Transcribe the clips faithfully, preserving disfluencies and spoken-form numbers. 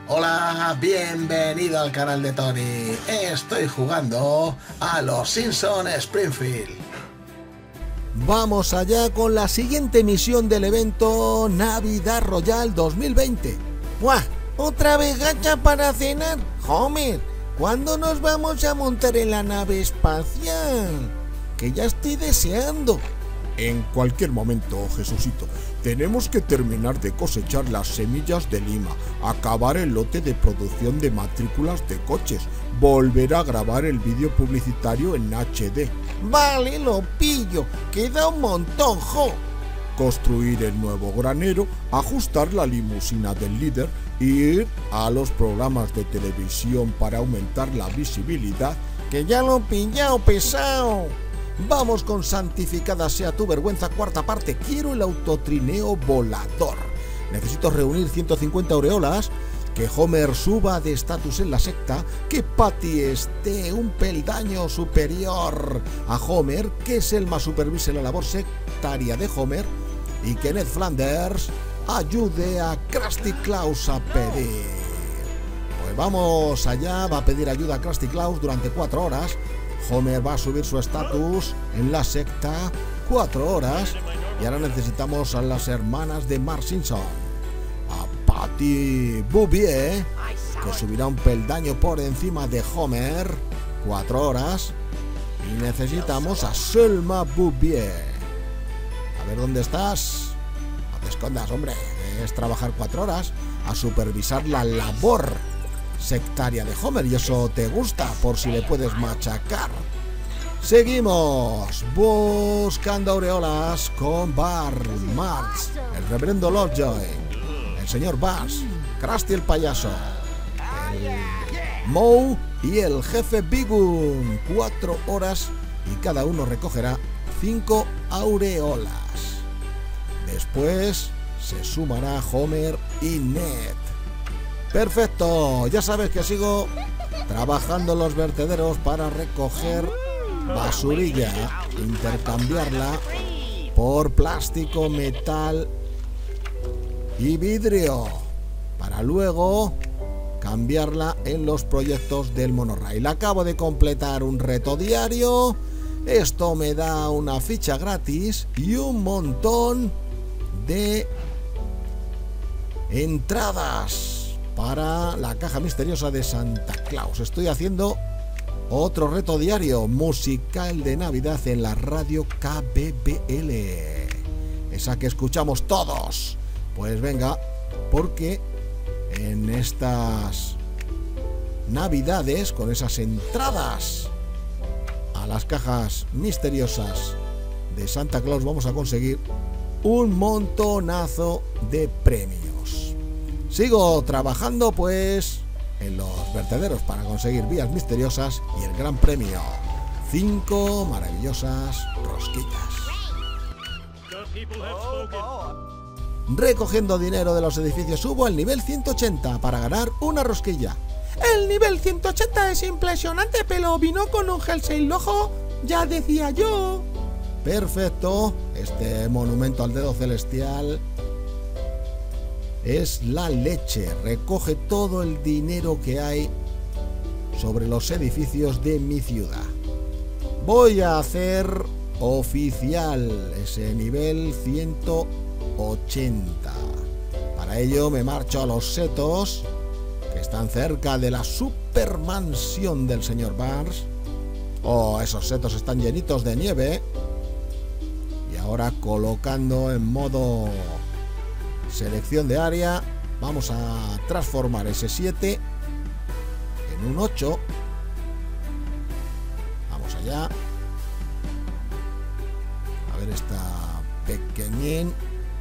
Hola, bienvenido al canal de Tony. Estoy jugando a los Simpsons Springfield. Vamos allá con la siguiente misión del evento Navidad Royal dos mil veinte. ¡Buah! ¿Otra vez gacha para cenar? Homer, ¿cuándo nos vamos a montar en la nave espacial? Que ya estoy deseando. En cualquier momento, Jesucito. Tenemos que terminar de cosechar las semillas de lima, acabar el lote de producción de matrículas de coches, volver a grabar el vídeo publicitario en H D. Vale, lo pillo. Queda un montón, jo. Construir el nuevo granero, ajustar la limusina del líder, ir a los programas de televisión para aumentar la visibilidad. Que ya lo he pillado, pesado. Vamos con Santificada sea tu vergüenza, cuarta parte. Quiero el autotrineo volador. Necesito reunir ciento cincuenta aureolas, que Homer suba de estatus en la secta, que Patty esté un peldaño superior a Homer, que Selma supervise la labor sectaria de Homer y que Ned Flanders ayude a Krusty Klaus a pedir. Pues vamos allá, va a pedir ayuda a Krusty Klaus durante cuatro horas. Homer va a subir su estatus en la secta cuatro horas y ahora necesitamos a las hermanas de Mark Simpson, a Patty Bouvier, que subirá un peldaño por encima de Homer, cuatro horas, y necesitamos a Selma Bouvier. A ver dónde estás. No te escondas, hombre, es trabajar cuatro horas a supervisar la labor sectaria de Homer, y eso te gusta, por si le puedes machacar. Seguimos buscando aureolas con Bart, Marx, el reverendo Lovejoy, el señor Bass, Krusty el payaso, el Moe y el jefe Bigun. Cuatro horas y cada uno recogerá cinco aureolas. Después se sumará Homer y Ned. Perfecto, ya sabes que sigo trabajando en los vertederos para recoger basurilla, intercambiarla por plástico, metal y vidrio, para luego cambiarla en los proyectos del monorail. Acabo de completar un reto diario, esto me da una ficha gratis y un montón de entradas para la caja misteriosa de Santa Claus. Estoy haciendo otro reto diario, musical de Navidad en la radio K B B L, esa que escuchamos todos. Pues venga, porque en estas Navidades, con esas entradas a las cajas misteriosas de Santa Claus, vamos a conseguir un montonazo de premios. Sigo trabajando pues en los vertederos para conseguir vías misteriosas y el gran premio, cinco maravillosas rosquillas. Recogiendo dinero de los edificios subo al nivel ciento ochenta para ganar una rosquilla. El nivel ciento ochenta es impresionante, pero vino con un jersey lojo, ya decía yo. Perfecto, este monumento al dedo celestial es la leche. Recoge todo el dinero que hay sobre los edificios de mi ciudad. Voy a hacer oficial ese nivel ciento ochenta. Para ello me marcho a los setos que están cerca de la supermansión del señor Barnes. Oh, esos setos están llenitos de nieve. Y ahora, colocando en modo selección de área, vamos a transformar ese siete en un ocho. Vamos allá. A ver esta pequeñín,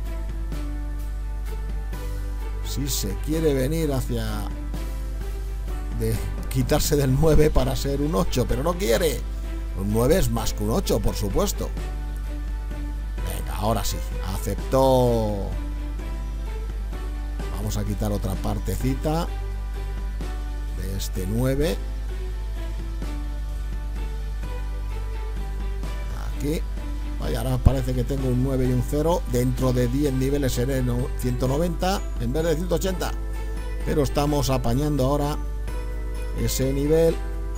si se quiere venir hacia de quitarse del nueve para ser un ocho, pero no quiere. Un nueve es más que un ocho, por supuesto. Venga, ahora sí, aceptó. Vamos a quitar otra partecita de este nueve. Aquí. Vaya, ahora parece que tengo un nueve y un cero. Dentro de diez niveles seré ciento noventa en vez de ciento ochenta. pero estamos apañando ahora ese nivel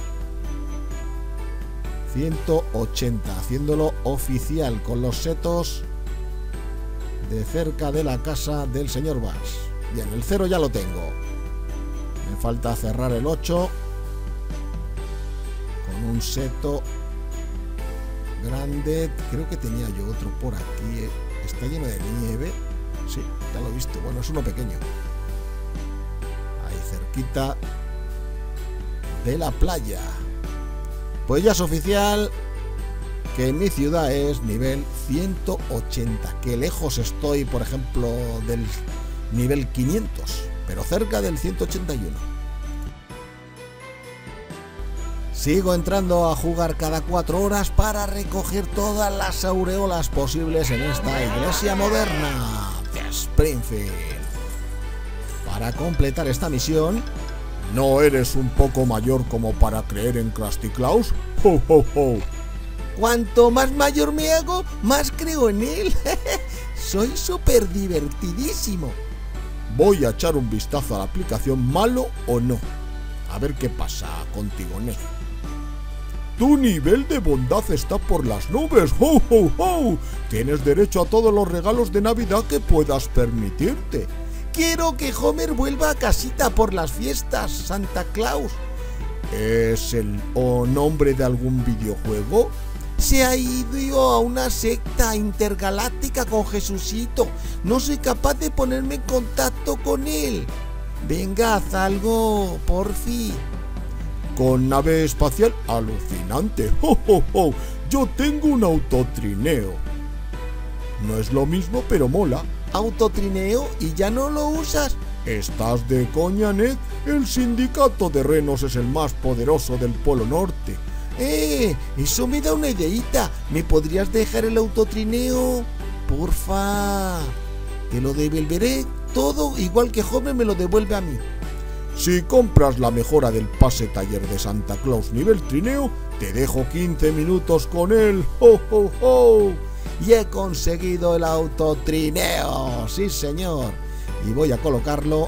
ciento ochenta, haciéndolo oficial con los setos de cerca de la casa del señor Bars. Bien, el cero ya lo tengo. Me falta cerrar el ocho con un seto grande. Creo que tenía yo otro por aquí. Está lleno de nieve. Sí, ya lo he visto. Bueno, es uno pequeño. Ahí cerquita de la playa. Pues ya es oficial que en mi ciudad es nivel ciento ochenta. Que lejos estoy, por ejemplo, del nivel quinientos, pero cerca del ciento ochenta y uno. Sigo entrando a jugar cada cuatro horas para recoger todas las aureolas posibles en esta iglesia moderna de Springfield. Para completar esta misión... ¿No eres un poco mayor como para creer en Krusty Klaus? ¡Ho, ho, ho! Cuanto más mayor me hago, más creo en él. Soy súper divertidísimo. Voy a echar un vistazo a la aplicación, malo o no. A ver qué pasa contigo, Ned. Tu nivel de bondad está por las nubes. ¡Ho, ho, ho! Tienes derecho a todos los regalos de Navidad que puedas permitirte. Quiero que Homer vuelva a casita por las fiestas, Santa Claus. ¿Es el o nombre de algún videojuego? Se ha ido a una secta intergaláctica con Jesucito. No soy capaz de ponerme en contacto con él. Venga, haz algo, porfi. Con nave espacial alucinante. ¡Ho, ho, ho! Yo tengo un autotrineo. No es lo mismo, pero mola. ¿Autotrineo? ¿Y ya no lo usas? ¿Estás de coña, Ned? El sindicato de renos es el más poderoso del Polo Norte. ¡Eh! Eso me da una ideita. ¿Me podrías dejar el autotrineo? Porfa. Te lo devolveré todo igual que Homer me lo devuelve a mí. Si compras la mejora del pase taller de Santa Claus nivel trineo, te dejo quince minutos con él. ¡Ho, ho, ho! Y he conseguido el autotrineo, sí señor. Y voy a colocarlo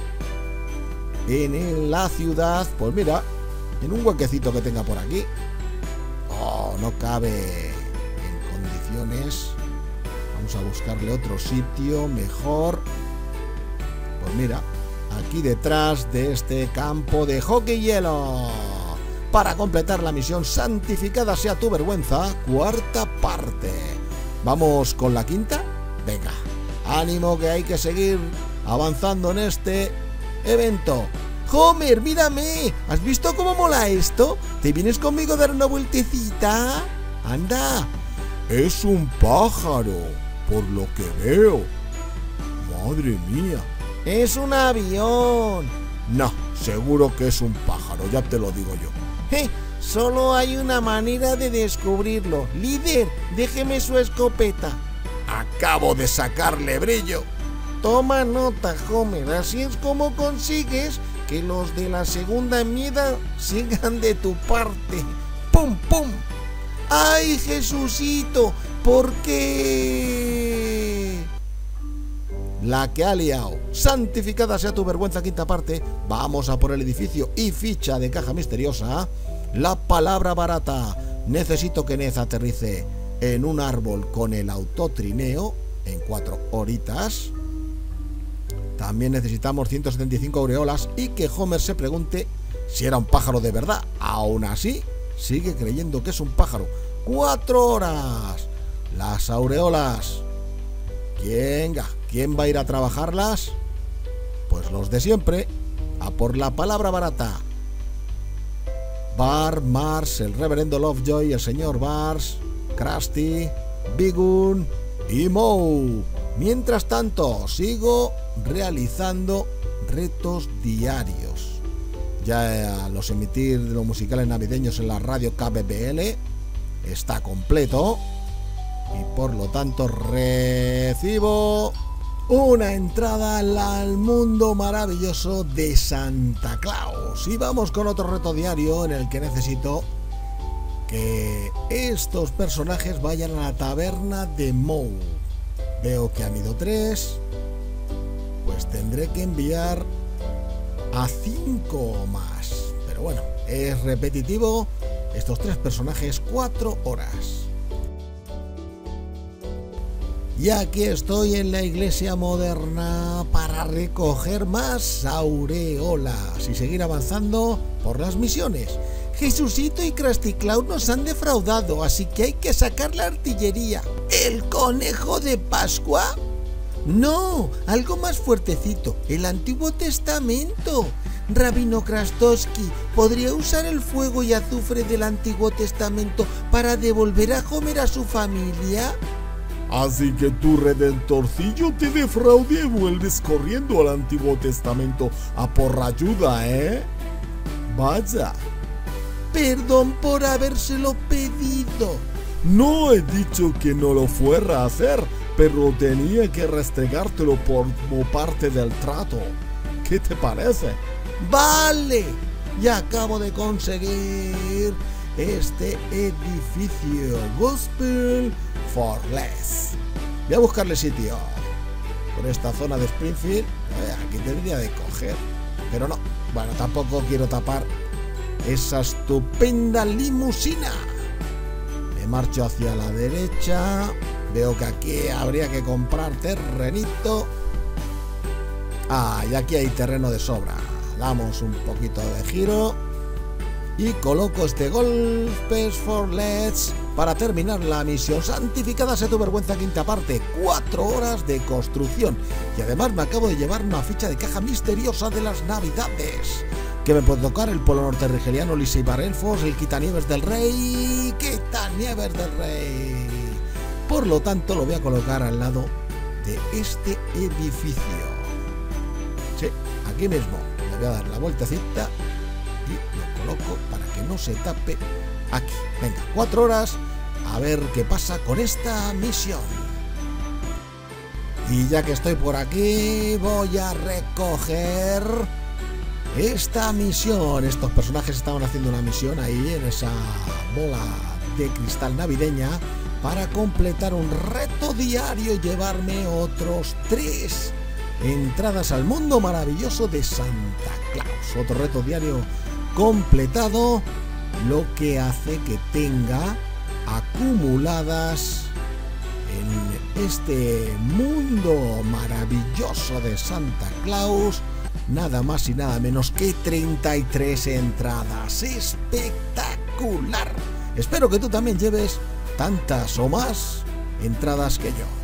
en la ciudad, pues mira, en un huequecito que tenga por aquí. Oh, no cabe en condiciones. Vamos a buscarle otro sitio mejor. Pues mira, aquí detrás de este campo de hockey hielo. Para completar la misión Santificada sea tu vergüenza, cuarta parte. ¿Vamos con la quinta? Venga, ánimo que hay que seguir avanzando en este evento. Homer, mírame, ¿has visto cómo mola esto? ¿Te vienes conmigo a dar una vueltecita? Anda. Es un pájaro, por lo que veo. Madre mía. Es un avión. No, seguro que es un pájaro, ya te lo digo yo. ¡Eh! Solo hay una manera de descubrirlo. Líder, déjeme su escopeta. Acabo de sacarle brillo. Toma nota, Homer. Así es como consigues que los de la segunda enmienda sigan de tu parte. ¡Pum, pum! ¡Ay, Jesucito! ¿Por qué? La que ha liado. Santificada sea tu vergüenza, quinta parte. Vamos a por el edificio y ficha de caja misteriosa. La palabra barata. Necesito que Ned aterrice en un árbol con el autotrineo en cuatro horitas. También necesitamos ciento setenta y cinco aureolas y que Homer se pregunte si era un pájaro de verdad. Aún así, sigue creyendo que es un pájaro. Cuatro horas. Las aureolas. ¿Quién, ¿Quién va a ir a trabajarlas? Pues los de siempre. A por la palabra barata. Bar, Mars, el reverendo Lovejoy, el señor Bars, Krusty, Bigun y Moe. Mientras tanto, sigo realizando retos diarios. Ya los emitir de los musicales navideños en la radio K B B L está completo y por lo tanto recibo una entrada al mundo maravilloso de Santa Claus. Y vamos con otro reto diario en el que necesito que estos personajes vayan a la taberna de Moe. Veo que han ido tres. Pues tendré que enviar a cinco más. Pero bueno, es repetitivo. Estos tres personajes, cuatro horas. Y aquí estoy en la iglesia moderna para recoger más aureolas y seguir avanzando por las misiones. Jesucito y Krusty Cloud nos han defraudado, así que hay que sacar la artillería. ¿El conejo de Pascua? No, algo más fuertecito, el Antiguo Testamento. Rabino Krastowski, ¿podría usar el fuego y azufre del Antiguo Testamento para devolver a Homer a su familia? Así que tu redentorcillo te defraude y vuelves corriendo al Antiguo Testamento a por ayuda, ¿eh? Vaya. Perdón por habérselo pedido. No he dicho que no lo fuera a hacer, pero tenía que restregártelo como parte del trato. ¿Qué te parece? Vale, ya acabo de conseguir este edificio Gospel for Less. Voy a buscarle sitio por esta zona de Springfield. Eh, aquí tendría de coger, pero no. Bueno, tampoco quiero tapar esa estupenda limusina. Me marcho hacia la derecha. Veo que aquí habría que comprar terrenito. Ah, y aquí hay terreno de sobra. Damos un poquito de giro y coloco este Golpes for Less para terminar la misión. Santificada sea tu vergüenza, quinta parte. Cuatro horas de construcción. Y además me acabo de llevar una ficha de caja misteriosa de las navidades. Que me puede tocar el Polo Norte Rigeliano, Lisey Barrelfos, el Quitanieves del Rey. Quitanieves del Rey. Por lo tanto, lo voy a colocar al lado de este edificio. Sí, aquí mismo. Le voy a dar la vueltecita y lo coloco para que no se tape aquí. Venga, cuatro horas. A ver qué pasa con esta misión. Y ya que estoy por aquí, voy a recoger esta misión. Estos personajes estaban haciendo una misión ahí en esa bola de cristal navideña para completar un reto diario y llevarme otros tres entradas al mundo maravilloso de Santa Claus. Otro reto diario completado, lo que hace que tenga acumuladas en este mundo maravilloso de Santa Claus nada más y nada menos que treinta y tres entradas. ¡Espectacular! Espero que tú también lleves tantas o más entradas que yo.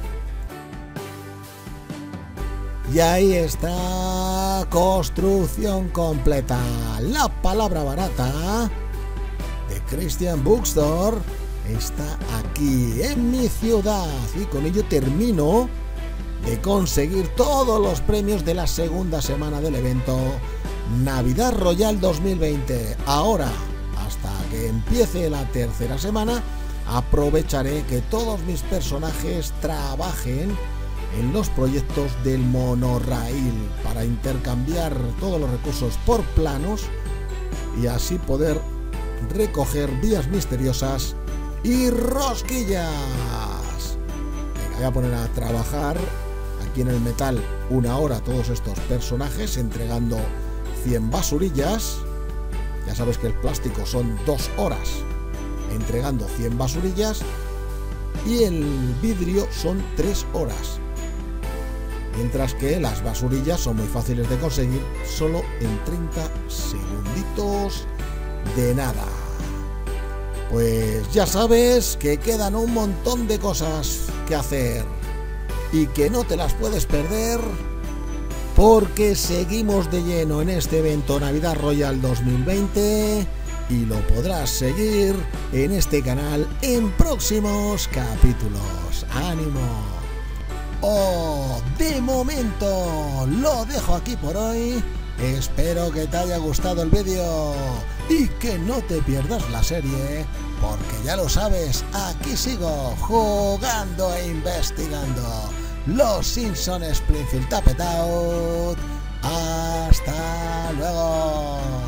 Y ahí está, construcción completa. La palabra barata de Christian Bookstore está aquí en mi ciudad. Y con ello termino de conseguir todos los premios de la segunda semana del evento Navidad Royal dos mil veinte. Ahora, hasta que empiece la tercera semana, aprovecharé que todos mis personajes trabajen en los proyectos del monorraíl para intercambiar todos los recursos por planos y así poder recoger vías misteriosas y rosquillas. Venga, voy a poner a trabajar aquí en el metal una hora todos estos personajes entregando cien basurillas. Ya sabes que el plástico son dos horas entregando cien basurillas y el vidrio son tres horas. Mientras que las basurillas son muy fáciles de conseguir, solo en treinta segunditos de nada. Pues ya sabes que quedan un montón de cosas que hacer y que no te las puedes perder porque seguimos de lleno en este evento Navidad Royal dos mil veinte y lo podrás seguir en este canal en próximos capítulos. ¡Ánimo! Oh, de momento lo dejo aquí por hoy. Espero que te haya gustado el vídeo y que no te pierdas la serie, porque ya lo sabes, aquí sigo jugando e investigando. Los Simpsons Springfield Tapped Out. Hasta luego.